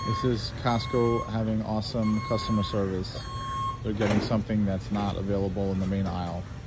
This is Costco having awesome customer service. They're getting something that's not available in the main aisle.